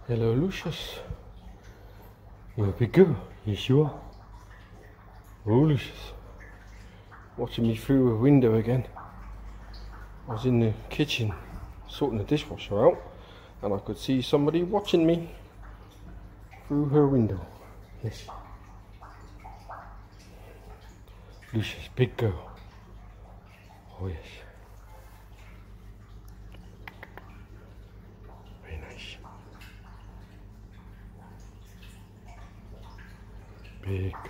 Hello, Lucius. You're a big girl. Yes, you are. Oh, Lucius. Watching me through a window again. I was in the kitchen sorting the dishwasher out, and I could see somebody watching me through her window. Yes. Lucius, big girl. Oh, yes. Very nice. Big girl.